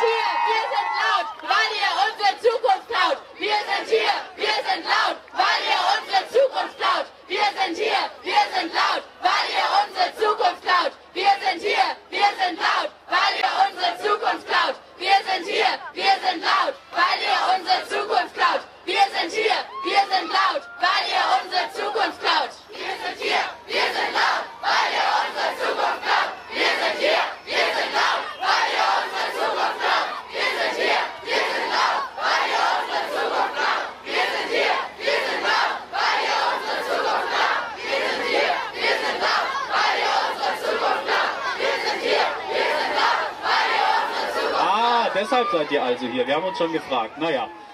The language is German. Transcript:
hier, wir sind laut, weil ihr unsere Zukunft klaut. Wir sind hier, wir sind laut, weil ihr unsere Zukunft klaut. Wir sind hier, wir sind laut, weil ihr unsere Zukunft klaut. Wir sind hier, wir sind laut, weil ihr unsere Zukunft klaut. Wir sind hier, wir sind laut, weil ihr unsere Zukunft klaut. Wir sind hier, wir sind laut, weil ihr unsere Zukunft klaut. Wir sind hier, wir sind laut, weil ihr unsere Zukunft klaut. Wir sind hier, wir sind laut, weil ihr unsere Zukunft klaut. Wir sind hier, wir sind laut, weil ihr unsere Zukunft klaut. Wir sind hier, wir sind laut, weil ihr unsere Zukunft klaut. Wir sind hier, wir sind laut, weil ihr unsere Zukunft klaut. Wir sind hier, wir sind laut, weil ihr unsere Zukunft klaut. Deshalb seid ihr also hier. Wir haben uns schon gefragt. Naja.